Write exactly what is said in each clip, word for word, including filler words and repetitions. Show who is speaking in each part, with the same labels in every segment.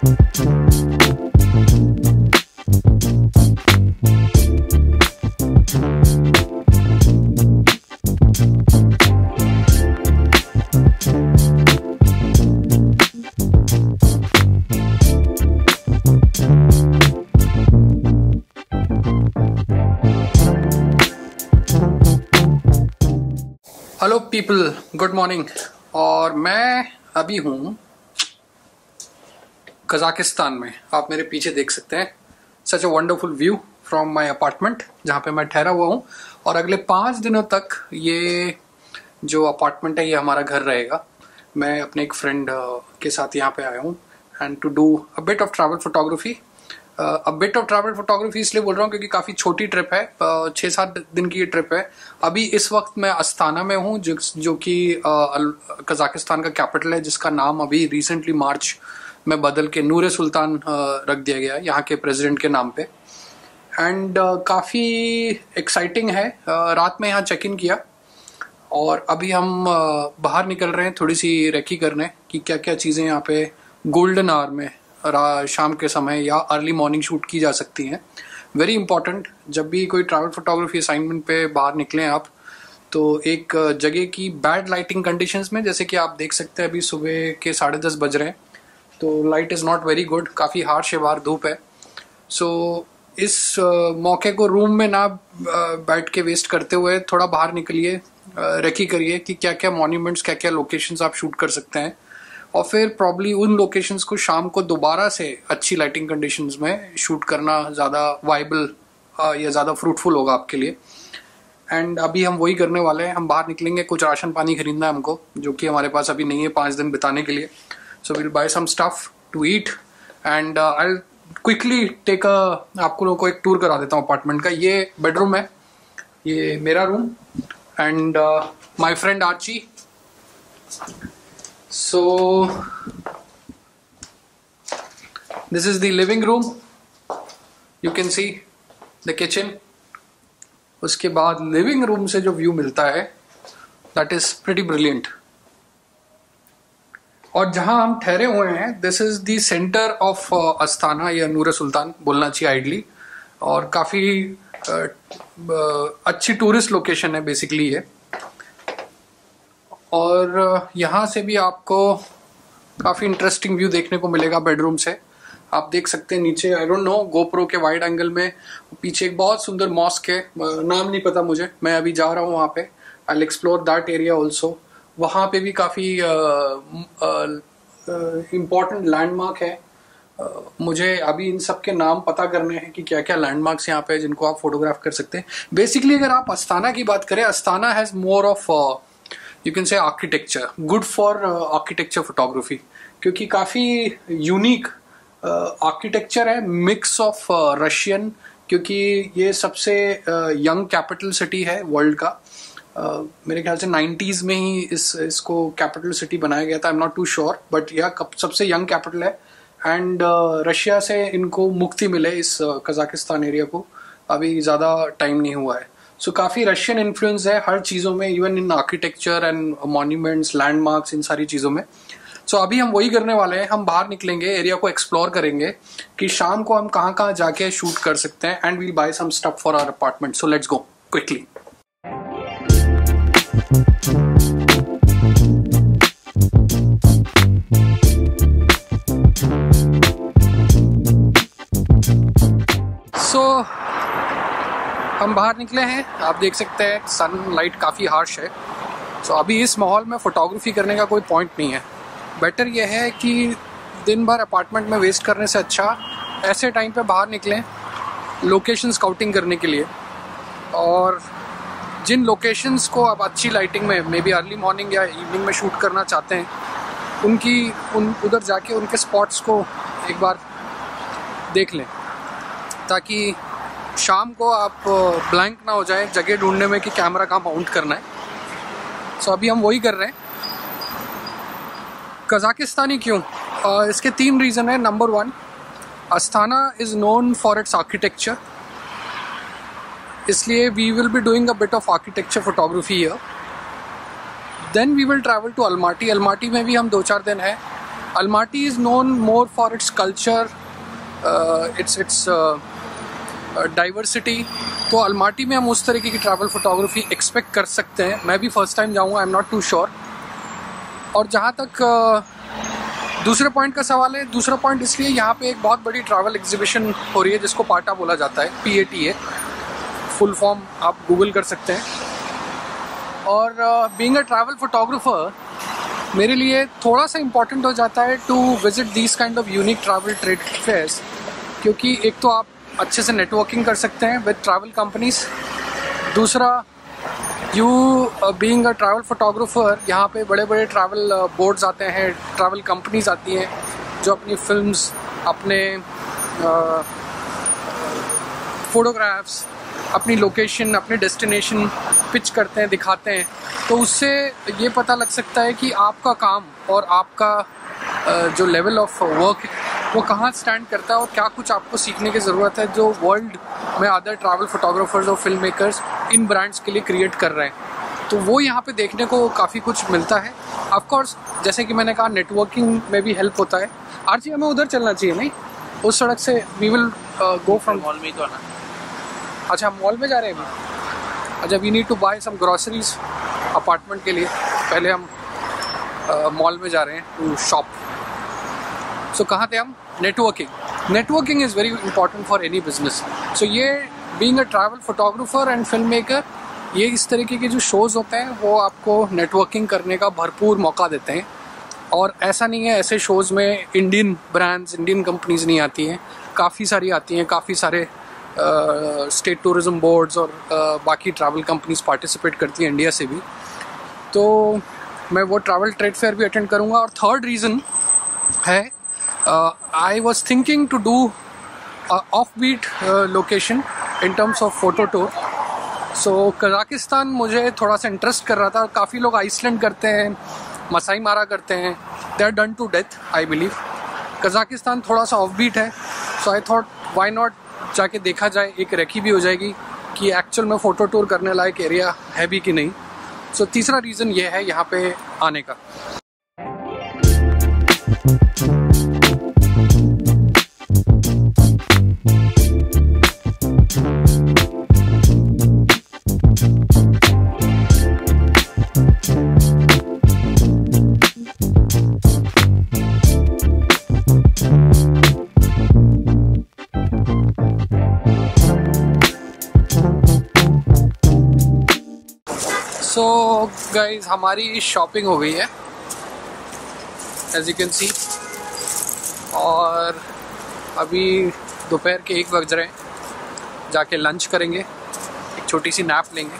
Speaker 1: Hello people, good morning. और मैं अभी हूँ कजाकिस्तान में। आप मेरे पीछे देख सकते हैं such a wonderful view from my apartment जहाँ पे मैं ठहरा हुआ हूँ। और अगले पाँच दिनों तक ये जो अपार्टमेंट है ये हमारा घर रहेगा। मैं अपने एक फ्रेंड के साथ यहाँ पे आया हूँ and to do a bit of travel photography. A bit of travel photography इसलिए बोल रहा हूँ क्योंकि काफ़ी छोटी ट्रिप है, छः सात दिन की ये ट्रिप है। अभी इस वक्त मैं अस्ताना में हूँ जो जो कि कजाकिस्तान का कैपिटल है, जिसका नाम अभी रिसेंटली मार्च में बदल के नूर-ए-सुल्तान रख दिया गया है यहाँ के प्रेसिडेंट के नाम पे। एंड uh, काफ़ी एक्साइटिंग है। uh, रात में यहाँ चेक इन किया और अभी हम uh, बाहर निकल रहे हैं थोड़ी सी रेकी करने कि क्या क्या चीज़ें यहाँ पे गोल्डन आवर में शाम के समय या अर्ली मॉर्निंग शूट की जा सकती हैं। वेरी इंपॉर्टेंट, जब भी कोई ट्रैवल फोटोग्राफी असाइनमेंट पे बाहर निकलें आप, तो एक जगह की बैड लाइटिंग कंडीशंस में, जैसे कि आप देख सकते हैं अभी सुबह के साढ़े दस बज रहे हैं तो light is not very good, काफ़ी हार्श है, बाहर धूप है। सो so, इस uh, मौके को रूम में ना uh, बैठ के वेस्ट करते हुए थोड़ा बाहर निकलिए, uh, रेकी करिए कि क्या क्या मॉन्यूमेंट्स, क्या क्या लोकेशंस आप शूट कर सकते हैं और फिर प्रॉब्ली उन लोकेशंस को शाम को दोबारा से अच्छी लाइटिंग कंडीशंस में शूट करना ज़्यादा वाइबल uh, या ज़्यादा फ्रूटफुल होगा आपके लिए। एंड अभी हम वही करने वाले हैं। हम बाहर निकलेंगे, कुछ राशन पानी खरीदना है हमको जो कि हमारे पास अभी नहीं है पाँच दिन बिताने के लिए। So will buy some stuff to eat and I quickly take a आपको लोगों को एक टूर करा देता हूँ अपार्टमेंट का। ये बेडरूम है, ये मेरा room and my friend Archi. So this is the living room, you can see the kitchen. उसके बाद लिविंग रूम से जो व्यू मिलता है दैट इज प्रीटी ब्रिलियंट। और जहां हम ठहरे हुए हैं this is the centre of Astana या नूर-ए-सुल्तान बोलना चाहिए आइडली। और काफ़ी uh, uh, अच्छी टूरिस्ट लोकेशन है बेसिकली ये। और uh, यहाँ से भी आपको काफ़ी इंटरेस्टिंग व्यू देखने को मिलेगा बेडरूम से। आप देख सकते हैं नीचे, आई डोंट नो, गोप्रो के वाइड एंगल में पीछे एक बहुत सुंदर मॉस्क है, नाम नहीं पता मुझे, मैं अभी जा रहा हूँ वहाँ पे। I will explore that area also. वहाँ पे भी काफ़ी इम्पोर्टेंट लैंडमार्क है। uh, मुझे अभी इन सब के नाम पता करने हैं कि क्या क्या लैंडमार्क्स यहाँ पे जिनको आप फोटोग्राफ कर सकते हैं। बेसिकली अगर आप अस्ताना की बात करें, Astana has more of you can say architecture, good for architecture photography, क्योंकि काफ़ी यूनिक आर्किटेक्चर uh, है, मिक्स ऑफ रशियन, क्योंकि ये सबसे यंग कैपिटल सिटी है वर्ल्ड का। Uh, मेरे ख्याल से नाइन्टीज़ में ही इस इसको कैपिटल सिटी बनाया गया था, I am not too sure, but यह सबसे यंग कैपिटल है। एंड रशिया uh, से इनको मुक्ति मिले इस कजाकिस्तान uh, एरिया को अभी ज़्यादा टाइम नहीं हुआ है। सो so, काफ़ी रशियन इन्फ्लुएंस है हर चीज़ों में, even in architecture and monuments, landmarks, इन सारी चीज़ों में। सो so, अभी हम वही करने वाले हैं। हम बाहर निकलेंगे, एरिया को एक्सप्लोर करेंगे कि शाम को हम कहाँ कहाँ जाके शूट कर सकते हैं and will buy some stuff for our apartment. So let's go quickly. So so, हम बाहर निकले हैं, आप देख सकते हैं सनलाइट काफ़ी हार्श है। सो so, अभी इस माहौल में फ़ोटोग्राफी करने का कोई पॉइंट नहीं है। बेटर यह है कि दिन भर अपार्टमेंट में वेस्ट करने से अच्छा ऐसे टाइम पे बाहर निकलें लोकेशन स्काउटिंग करने के लिए। और जिन लोकेशंस को आप अच्छी लाइटिंग में, मे बी अर्ली मॉर्निंग या इवनिंग में शूट करना चाहते हैं, उनकी उन उधर जाके उनके स्पॉट्स को एक बार देख लें, ताकि शाम को आप ब्लैंक ना हो जाए जगह ढूंढने में कि कैमरा कहाँ माउंट करना है। सो so, अभी हम वही कर रहे हैं। कजाकिस्तानी क्यों? uh, इसके तीन रीज़न है। Number one, Astana is known for its architecture, इसलिए we will be doing a bit of architecture photography here. Then we will travel to Almaty. Almaty में भी हम दो चार दिन हैं Almaty is known more for its culture, uh, its its uh, diversity. तो Almaty में हम उस तरीके की ट्रैवल फोटोग्राफी एक्सपेक्ट कर सकते हैं. मैं भी फर्स्ट टाइम जाऊंगा, I am not too sure. और जहाँ तक uh, दूसरे पॉइंट का सवाल है, दूसरा पॉइंट इसलिए यहाँ पे एक बहुत बड़ी ट्रैवल एग्जीबिशन हो रही है जिसको पाटा बोला जाता है, P A T A, full form आप गूगल कर सकते हैं. और बीइंग अ ट्रैवल फोटोग्राफर मेरे लिए थोड़ा सा इम्पॉर्टेंट हो जाता है to visit these kind of unique travel trade fairs, क्योंकि एक तो आप अच्छे से नेटवर्किंग कर सकते हैं विद ट्रैवल कंपनीज. दूसरा, you being a travel photographer, यहाँ पे बड़े बड़े ट्रैवल बोर्ड्स आते हैं, ट्रैवल कंपनीज आती हैं जो अपनी फिल्म्स, अपने फोटोग्राफ्स, अपनी लोकेशन, अपने डेस्टिनेशन पिच करते हैं, दिखाते हैं. तो उससे ये पता लग सकता है कि आपका काम और आपका जो लेवल ऑफ वर्क है वो कहाँ स्टैंड करता है और क्या कुछ आपको सीखने की ज़रूरत है जो वर्ल्ड में अदर ट्रैवल फोटोग्राफर्स और फिल्म मेकर्स इन ब्रांड्स के लिए क्रिएट कर रहे हैं. तो वो यहाँ पे देखने को काफ़ी कुछ मिलता है. ऑफ कोर्स जैसे कि मैंने कहा, नेटवर्किंग में भी हेल्प होता है. आरजी हमें उधर चलना चाहिए, नहीं उस सड़क से. We will go from
Speaker 2: mall में ही तो आना.
Speaker 1: अच्छा, मॉल में जा रहे हैं अभी. अच्छा, we need to buy some groceries apartment के लिए. पहले हम मॉल uh, में जा रहे हैं टू शॉप. सो कहाँ थे हम? Networking. Networking is very important for any business. So ये being a travel photographer and film maker, ये इस तरीके के जो शोज़ होते हैं वो आपको नेटवर्किंग करने का भरपूर मौका देते हैं. और ऐसा नहीं है, ऐसे शोज़ में इंडियन ब्रांड्स, इंडियन कंपनीज नहीं आती हैं, काफ़ी सारी आती हैं. काफ़ी सारे स्टेट टूरिज्म बोर्ड्स और uh, बाकी ट्रैवल कंपनीज पार्टिसिपेट करती हैं इंडिया से भी. तो मैं वो ट्रैवल ट्रेड फेयर भी अटेंड करूँगा. और थर्ड रीज़न है, I was thinking to do off beat location in terms of photo tour. So Kazakhstan मुझे थोड़ा सा इंटरेस्ट कर रहा था. काफ़ी लोग आइसलैंड करते हैं, मसाई मारा करते हैं, they are done to death I believe. Kazakhstan थोड़ा सा ऑफ बीट है. So I thought why not जाके देखा जाए, एक रेकी भी हो जाएगी कि एक्चुअल में फ़ोटो टूर करने लायक एरिया है भी कि नहीं. सो so, तीसरा रीज़न ये है यहाँ पे आने का. सो गाइज, हमारी शॉपिंग हो गई है एज यू कैन सी. और अभी दोपहर के एक बज रहे हैं. जाके लंच करेंगे, एक छोटी सी नैप लेंगे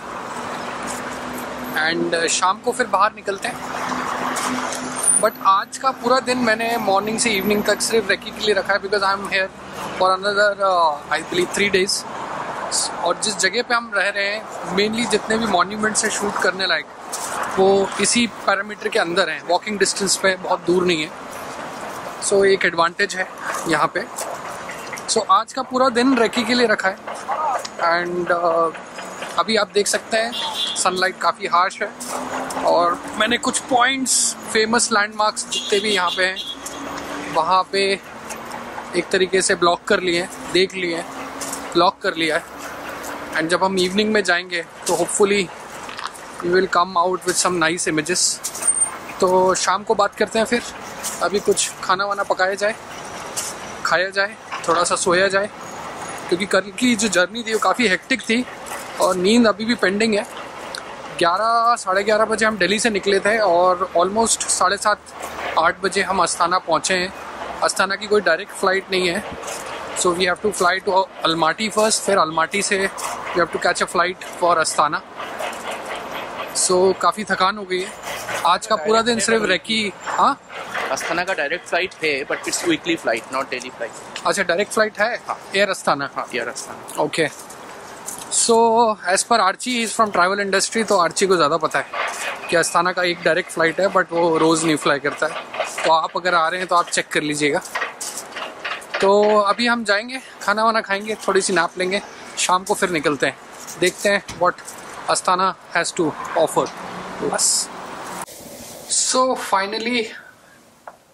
Speaker 1: एंड शाम को फिर बाहर निकलते हैं. बट आज का पूरा दिन मैंने मॉर्निंग से इवनिंग तक सिर्फ रेकी के लिए रखा है, because I am here for another I believe three days. और जिस जगह पे हम रह रहे हैं, मेनली जितने भी मॉन्यूमेंट से शूट करने लायक, वो इसी पैरामीटर के अंदर हैं, वॉकिंग डिस्टेंस पे, बहुत दूर नहीं है. सो so, एक एडवांटेज है यहाँ पे. सो so, आज का पूरा दिन रेकी के लिए रखा है. एंड uh, अभी आप देख सकते हैं सनलाइट काफ़ी हार्श है. और मैंने कुछ पॉइंट्स, फेमस लैंडमार्क्स जितने भी यहाँ पे हैं, वहाँ पे एक तरीके से ब्लॉक कर लिए हैं, देख लिए हैं, ब्लॉक कर लिया है. एंड जब हम इवनिंग में जाएंगे तो hopefully we will come out with some nice images. तो शाम को बात करते हैं फिर. अभी कुछ खाना वाना पकाया जाए, खाया जाए, थोड़ा सा सोया जाए, क्योंकि कल की जो जर्नी थी वो काफ़ी हेक्टिक थी और नींद अभी भी पेंडिंग है. ग्यारह साढ़े ग्यारह बजे हम दिल्ली से निकले थे और ऑलमोस्ट साढ़े सात आठ बजे हम अस्ताना पहुँचे हैं. अस्ताना की कोई डायरेक्ट फ़्लाइट नहीं है. So we have to fly to Almaty first, फिर अलमाटी से we have to catch a flight for Astana. सो काफ़ी थकान हो गई है. आज का पूरा दिन सिर्फ रेकी. हाँ,
Speaker 2: अस्ताना का डायरेक्ट फ्लाइट है, but it's weekly flight, not daily flight.
Speaker 1: अच्छा, डायरेक्ट फ्लाइट है. हाँ, एयर अस्ताना.
Speaker 2: हाँ, Air Astana.
Speaker 1: Okay. So as per Archie is from travel industry, तो आर्ची को ज़्यादा पता है कि अस्ताना का एक डायरेक्ट फ़्लाइट है, बट वो रोज़ नहीं फ्लाई करता है. तो आप अगर आ रहे हैं तो आप चेक कर लीजिएगा. तो अभी हम जाएंगे, खाना वाना खाएंगे, थोड़ी सी नैप लेंगे, शाम को फिर निकलते हैं, देखते हैं what Astana has to offer. बस. सो फाइनली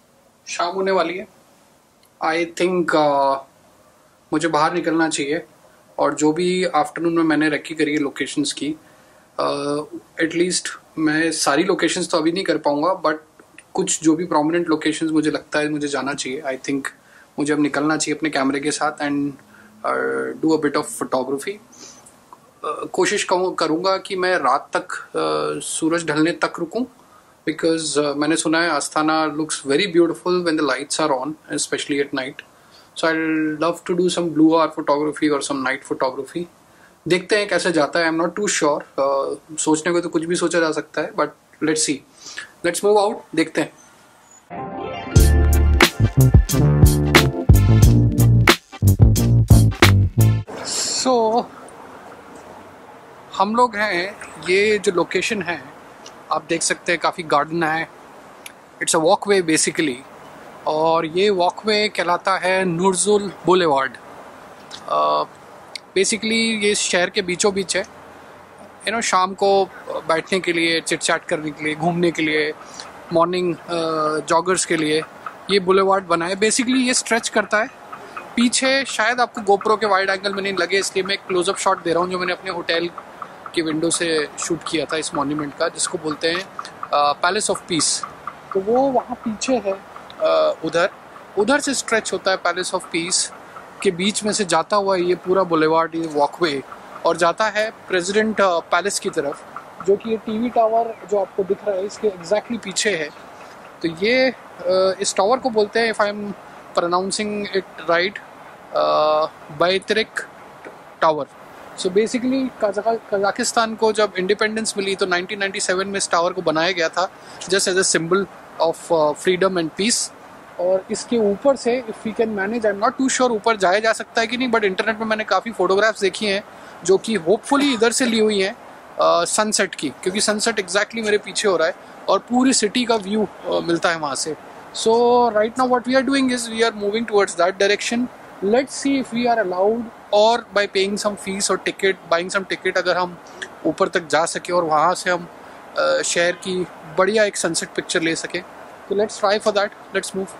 Speaker 1: शाम होने वाली है। आई थिंक uh, मुझे बाहर निकलना चाहिए, और जो भी आफ्टरनून में मैंने रेकी करी है लोकेशंस की, एटलीस्ट uh, मैं सारी लोकेशंस तो अभी नहीं कर पाऊंगा, बट कुछ जो भी प्रोमिनेंट लोकेशंस मुझे लगता है मुझे जाना चाहिए। आई थिंक मुझे अब निकलना चाहिए अपने कैमरे के साथ and do a bit of photography. कोशिश करूंगा कि मैं रात तक uh, सूरज ढलने तक रुकूं, बिकॉज uh, मैंने सुना है Astana looks very beautiful when the lights are on, especially at night. So I love to do some blue hour photography और सम नाइट फोटोग्राफी। देखते हैं कैसे जाता है। I am not too sure. सोचने को तो कुछ भी सोचा जा सकता है, but let's see, let's move out, देखते हैं। सो so, हम लोग हैं, ये जो लोकेशन है आप देख सकते हैं, काफ़ी गार्डन है। इट्स अ वॉकवे बेसिकली, और ये वॉकवे कहलाता है नूर-सुल्तान बुलेवार्ड। बेसिकली ये शहर के बीचों बीच है। यू नो, शाम को बैठने के लिए, चिट चैट करने के लिए, घूमने के लिए, मॉर्निंग जॉगर्स के लिए ये बुलेवार्ड बना है। बेसिकली ये स्ट्रेच करता है। पीछे शायद आपको गोप्रो के वाइड एंगल में नहीं लगे, इसलिए मैं एक क्लोजअप शॉट दे रहा हूँ जो मैंने अपने होटल की विंडो से शूट किया था इस मॉन्यूमेंट का, जिसको बोलते हैं पैलेस ऑफ पीस। तो वो वहाँ पीछे है, आ, उधर उधर से स्ट्रेच होता है पैलेस ऑफ पीस के बीच में से जाता हुआ ये पूरा बुलेवार्ड, ये वॉकवे, और जाता है प्रेसिडेंट पैलेस की तरफ, जो कि ये टीवी टावर जो आपको दिख रहा है इसके एग्जैक्टली पीछे है। तो ये आ, इस टावर को बोलते हैं, if I am pronouncing it right, Baiterek tower. So basically Kazakhstan को जब इंडिपेंडेंस मिली तो नाइनटीन नाइंटी सेवन में इस टावर को बनाया गया था, just as a symbol of freedom and peace. और इसके ऊपर से if we can manage, I am not too sure ऊपर जाया जा सकता है कि नहीं, बट इंटरनेट में मैंने काफ़ी फोटोग्राफ्स देखी हैं जो कि होपफुली इधर से ली हुई हैं सनसेट की, क्योंकि सनसेट एग्जैक्टली मेरे पीछे हो रहा है और पूरी सिटी का व्यू uh, मिलता है वहाँ से। So right now what we are doing is we are moving towards that direction. Let's see if we are allowed, और बाय पेइंग सम फीस और टिकट, बाइंग सम टिकट, अगर हम ऊपर तक जा सके और वहाँ से हम uh, शहर की बढ़िया एक सनसेट पिक्चर ले सके। तो let's try for that, let's move.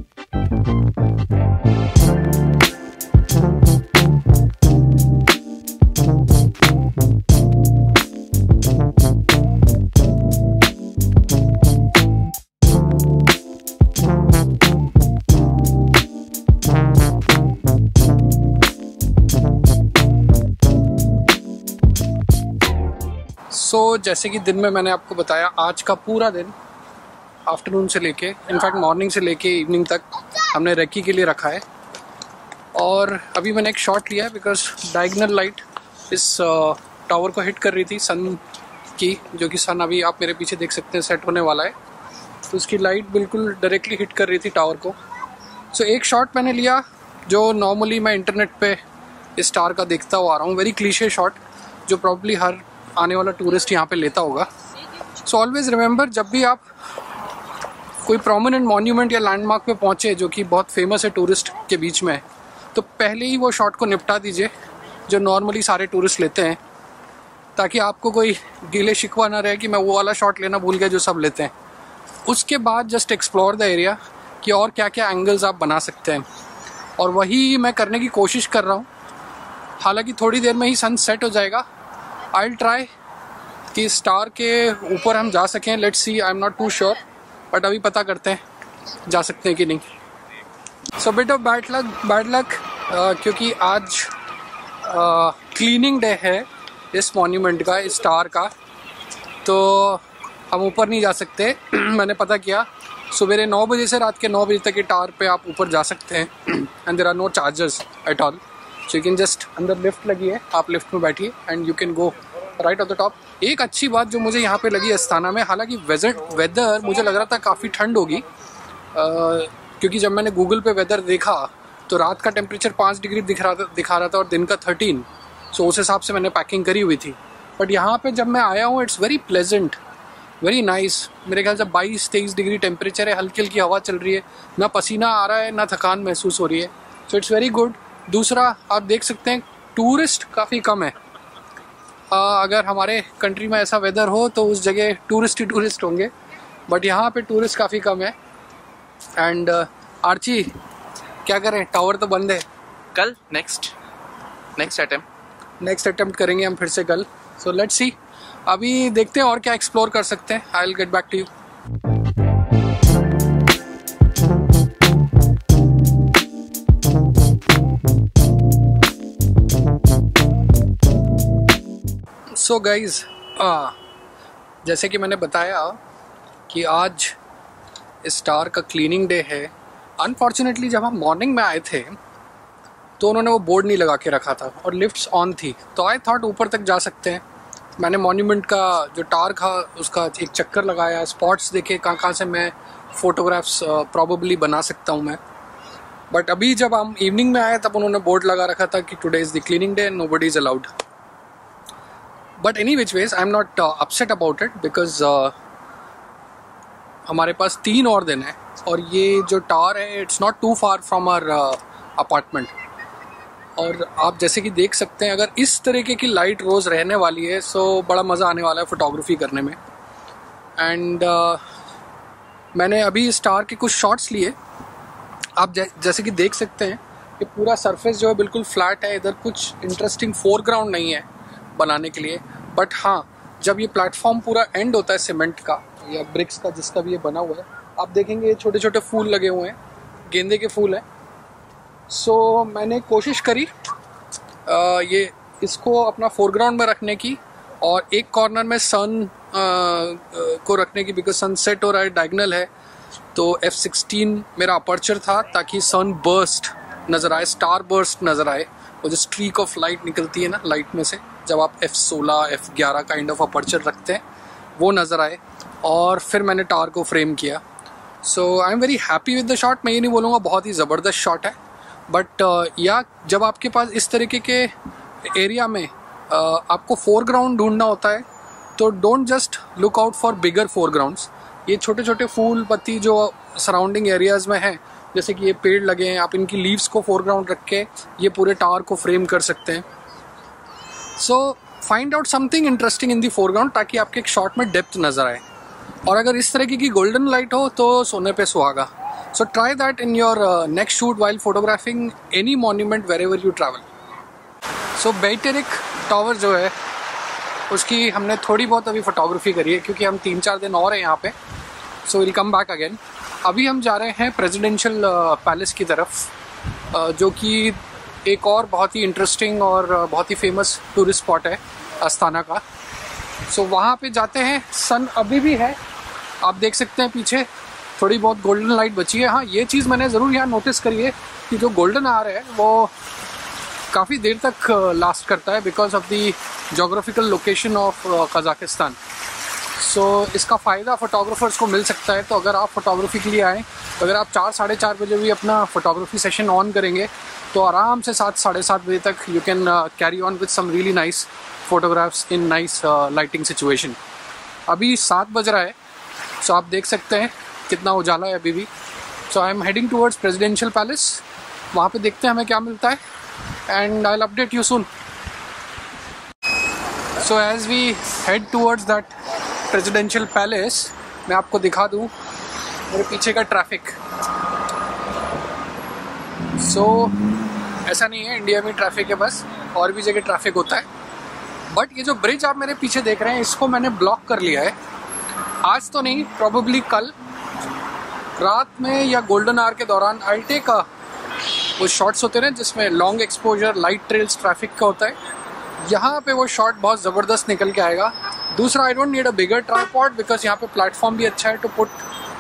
Speaker 1: So so, जैसे कि दिन में मैंने आपको बताया, आज का पूरा दिन आफ्टरनून से लेके, इनफैक्ट मॉर्निंग से लेके इवनिंग तक हमने रेकी के लिए रखा है। और अभी मैंने एक शॉट लिया है बिकॉज डायगोनल लाइट इस टावर को हिट कर रही थी सन की, जो कि सन अभी आप मेरे पीछे देख सकते हैं सेट होने वाला है। तो उसकी लाइट बिल्कुल डायरेक्टली हिट कर रही थी टावर को। सो so, एक शॉट मैंने लिया जो नॉर्मली मैं इंटरनेट पे इस टावर का देखता हुआ आ रहा हूँ, वेरी क्लीशे शॉट जो प्रॉब्ली हर आने वाला टूरिस्ट यहाँ पे लेता होगा। सो ऑलवेज रिमेंबर, जब भी आप कोई प्रोमिनेंट मॉन्यूमेंट या लैंडमार्क पे पहुँचे जो कि बहुत फेमस है टूरिस्ट के बीच में, तो पहले ही वो शॉट को निपटा दीजिए जो नॉर्मली सारे टूरिस्ट लेते हैं, ताकि आपको कोई गिले शिकवा ना रहे कि मैं वो वाला शॉट लेना भूल गया जो सब लेते हैं। उसके बाद जस्ट एक्सप्लोर द एरिया कि और क्या क्या एंगल्स आप बना सकते हैं, और वही मैं करने की कोशिश कर रहा हूँ। हालांकि थोड़ी देर में ही सन सेट हो जाएगा। आई विल ट्राई कि स्टार के ऊपर हम जा सकें। Let's see, I am not too sure, but अभी पता करते हैं जा सकते हैं कि नहीं। So bit of bad luck bad luck क्योंकि आज क्लीनिंग uh, डे है इस मॉन्यूमेंट का, इस स्टार का, तो हम ऊपर नहीं जा सकते। मैंने पता किया, सुबह नौ बजे से रात के नौ बजे तक के टावर पे आप ऊपर जा सकते हैं and there are no charges at all. So you can just, अंदर लिफ्ट लगी है, आप लिफ्ट में बैठिए and you can go right of the top. एक अच्छी बात जो मुझे यहाँ पे लगी अस्ताना में, हालांकि वेदर मुझे लग रहा था काफ़ी ठंड होगी, क्योंकि जब मैंने गूगल पे वेदर देखा तो रात का टेम्परेचर पाँच डिग्री दिख रहा था दिखा रहा था और दिन का थर्टीन। सो उस हिसाब से मैंने पैकिंग करी हुई थी। बट यहाँ पे जब मैं आया हूँ, it's very pleasant, very nice. मेरे ख्याल से बाईस तेईस डिग्री टेम्परेचर है, हल्की हल्की हवा चल रही है, ना पसीना आ रहा है ना थकान महसूस हो रही है। So it's very good. दूसरा, आप देख सकते हैं टूरिस्ट काफ़ी कम है। आ, अगर हमारे कंट्री में ऐसा वेदर हो तो उस जगह टूरिस्ट ही टूरिस्ट होंगे, बट यहाँ पे टूरिस्ट काफ़ी कम है। एंड आर्ची क्या करें, टावर तो बंद है।
Speaker 2: कल next next attempt
Speaker 1: next attempt करेंगे हम फिर से कल। सो लेट्स सी, अभी देखते हैं और क्या एक्सप्लोर कर सकते हैं। I will get back to you. So guys, जैसे कि मैंने बताया कि आज स्टार का क्लीनिंग डे है। अनफॉर्चुनेटली जब हम मॉर्निंग में आए थे तो उन्होंने वो बोर्ड नहीं लगा के रखा था और लिफ्ट्स ऑन थी, तो आई थॉट ऊपर तक जा सकते हैं। मैंने मॉन्यूमेंट का जो टावर था उसका एक चक्कर लगाया, स्पॉट्स देखे कहाँ कहाँ से मैं फ़ोटोग्राफ्स प्रॉबेबली बना सकता हूँ मैं। बट अभी जब हम इवनिंग में आए तब उन्होंने बोर्ड लगा रखा था कि today is the cleaning day, nobody is allowed. But any which ways I am not upset about it, because हमारे पास तीन और दिन है और ये जो टावर है it's not too far from our apartment. और आप जैसे कि देख सकते हैं, अगर इस तरीके की लाइट रोज़ रहने वाली है सो बड़ा मज़ा आने वाला है फ़ोटोग्राफी करने में। एंड uh, मैंने अभी स्टार के कुछ शॉट्स लिए। आप जै, जैसे कि देख सकते हैं कि पूरा सरफेस जो है बिल्कुल फ्लैट है, इधर कुछ इंटरेस्टिंग फोरग्राउंड नहीं है बनाने के लिए। बट हाँ, जब ये प्लेटफॉर्म पूरा एंड होता है सीमेंट का या ब्रिक्स का, जिसका भी ये बना हुआ है, आप देखेंगे छोटे छोटे फूल लगे हुए हैं, गेंदे के फूल हैं। सो so, मैंने कोशिश करी आ, ये इसको अपना फोरग्राउंड में रखने की और एक कॉर्नर में सन आ, को रखने की, बिकॉज सनसेट हो रहा है, डायगनल है। तो एफ सिक्सटीन मेरा अपर्चर था ताकि सन बर्स्ट नज़र आए, स्टार बर्स्ट नज़र आए, वो जो स्ट्रीक ऑफ लाइट निकलती है ना लाइट में से, जब आप एफ सोलह एफ ग्यारह काइंड ऑफ अपर्चर रखते हैं वो नज़र आए। और फिर मैंने टावर को फ्रेम किया। So I am very happy with the shot. मैं ये नहीं बोलूँगा बहुत ही ज़बरदस्त शॉट है, बट uh, या जब आपके पास इस तरीके के एरिया में uh, आपको फोरग्राउंड ढूंढना होता है तो don't just look out for bigger foregrounds. ये छोटे छोटे फूल पत्ती जो सराउंडिंग एरियाज़ में हैं, जैसे कि ये पेड़ लगे हैं, आप इनकी लीव्स को फोरग्राउंड रख के ये पूरे टावर को फ्रेम कर सकते हैं। So find out something interesting in the foreground ताकि आपके एक शॉट में डेप्थ नज़र आए। और अगर इस तरीके की गोल्डन लाइट हो तो सोने पे सुहागा। So try that in your uh, next shoot while photographing any monument wherever you travel. So Baiterek tower जो है उसकी हमने थोड़ी बहुत अभी फोटोग्राफी करी है क्योंकि हम तीन चार दिन और हैं यहाँ पे। So will come back again. अभी हम जा रहे हैं प्रेसिडेंशियल पैलेस की तरफ, uh, जो कि एक और बहुत ही इंटरेस्टिंग और uh, बहुत ही फेमस टूरिस्ट स्पॉट है अस्ताना का। सो so, वहाँ पे जाते हैं। सन अभी भी है, आप देख सकते हैं पीछे थोड़ी बहुत गोल्डन लाइट बची है। हाँ, ये चीज़ मैंने ज़रूर यहाँ नोटिस करी है कि जो गोल्डन आवर है वो काफ़ी देर तक लास्ट करता है because of the geographical location of Kazakhstan. So इसका फ़ायदा फोटोग्राफर्स को मिल सकता है। तो अगर आप फोटोग्राफी के लिए आएँ तो अगर आप चार साढ़े चार बजे भी अपना फोटोग्राफी सेशन ऑन करेंगे तो आराम से सात साढ़े सात बजे तक you can carry on with some really nice photographs in nice lighting situation. अभी सात बज रहा है, सो आप देख सकते हैं कितना उजाला है अभी भी। So I am heading towards presidential palace. वहाँ पे देखते हैं हमें क्या मिलता है and I will update you soon. So as we head towards that presidential palace, मैं आपको दिखा दूँ मेरे पीछे का ट्रैफिक। सो so, ऐसा नहीं है इंडिया में ट्रैफिक है बस, और भी जगह ट्रैफिक होता है। बट ये जो ब्रिज आप मेरे पीछे देख रहे हैं इसको मैंने ब्लॉक कर लिया है। आज तो नहीं, प्रोबेबली कल रात में या गोल्डन आवर के दौरान आई टेक अ वो शॉट्स होते हैं जिसमें long exposure light trails traffic का होता है। यहाँ पे वो शॉट बहुत ज़बरदस्त निकल के आएगा। दूसरा, I don't need a bigger tripod because यहाँ पे प्लेटफॉर्म भी अच्छा है टू पुट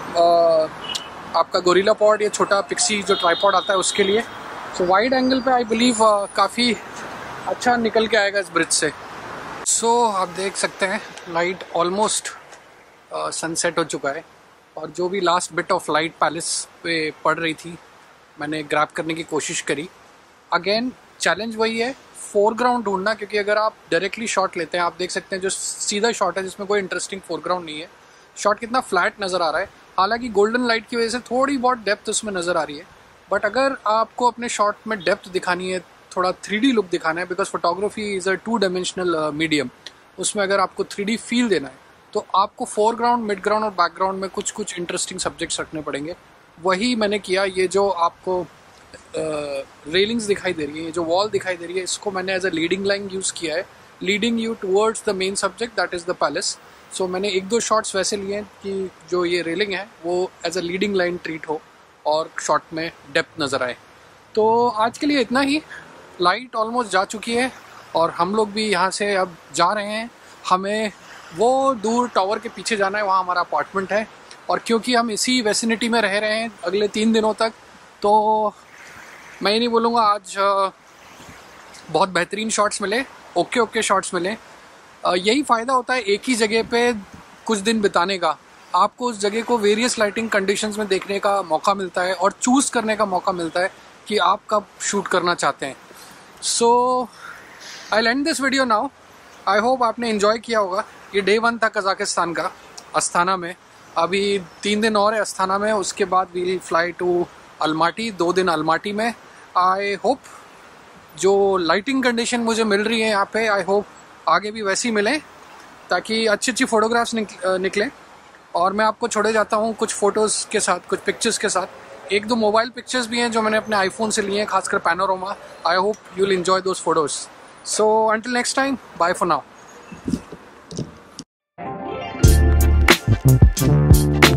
Speaker 1: आपका गोरिल्ला पॉड या छोटा पिक्सी जो ट्राइपॉड आता है उसके लिए। सो वाइड एंगल पे आई बिलीव काफ़ी अच्छा निकल के आएगा इस ब्रिज से। सो so, आप देख सकते हैं लाइट ऑलमोस्ट सनसेट हो चुका है और जो भी last bit of light palace पे पड़ रही थी मैंने ग्रैब करने की कोशिश करी। अगेन चैलेंज वही है, फोरग्राउंड ढूंढना, क्योंकि अगर आप डायरेक्टली शॉट लेते हैं, आप देख सकते हैं जो सीधा शॉट है जिसमें कोई इंटरेस्टिंग फोरग्राउंड नहीं है, शॉट कितना फ्लैट नज़र आ रहा है। हालांकि गोल्डन लाइट की वजह से थोड़ी बहुत डेप्थ उसमें नज़र आ रही है, बट अगर आपको अपने शॉट में डेप्थ दिखानी है, थोड़ा थ्री डी लुक दिखाना है, because photography is a two dimensional medium, उसमें अगर आपको थ्री डी फील देना है तो आपको फोरग्राउंड, मिड ग्राउंड और बैकग्राउंड में कुछ कुछ इंटरेस्टिंग सब्जेक्ट्स रखने पड़ेंगे। वही मैंने किया। ये जो आपको रेलिंग्स uh, दिखाई दे रही है, जो वॉल दिखाई दे रही है, इसको मैंने as a leading line use किया है, leading you towards the main subject that is the palace. So मैंने एक दो शॉट्स वैसे लिए हैं कि जो ये रेलिंग है वो as a leading line treat हो और शॉट में डेप्थ नज़र आए। तो आज के लिए इतना ही। लाइट ऑलमोस्ट जा चुकी है और हम लोग भी यहाँ से अब जा रहे हैं। हमें वो दूर टावर के पीछे जाना है, वहाँ हमारा अपार्टमेंट है। और क्योंकि हम इसी वेसिनिटी में रह रहे हैं अगले तीन दिनों तक, तो मैं ये नहीं बोलूँगा आज बहुत बेहतरीन शॉट्स मिले, ओके ओके शॉट्स मिले। यही फ़ायदा होता है एक ही जगह पे कुछ दिन बिताने का। आपको उस जगह को वेरियस लाइटिंग कंडीशंस में देखने का मौका मिलता है और चूज़ करने का मौका मिलता है कि आप कब शूट करना चाहते हैं। So I end this video now. I hope आपने एंजॉय किया होगा। ये डे वन था कजाकिस्तान का, अस्ताना में। अभी तीन दिन और है अस्ताना में, उसके बाद वील फ्लाई टू अलमाटी, दो दिन अलमाटी में। आई होप जो लाइटिंग कंडीशन मुझे मिल रही है यहाँ पे, आई होप आगे भी वैसी मिले ताकि अच्छी अच्छी फ़ोटोग्राफ्स निकले। और मैं आपको छोड़े जाता हूँ कुछ फ़ोटोज़ के साथ, कुछ पिक्चर्स के साथ। एक दो मोबाइल पिक्चर्स भी हैं जो मैंने अपने आईफोन से लिए हैं, खासकर panorama. I hope you will enjoy those photos. So until next time, bye for now.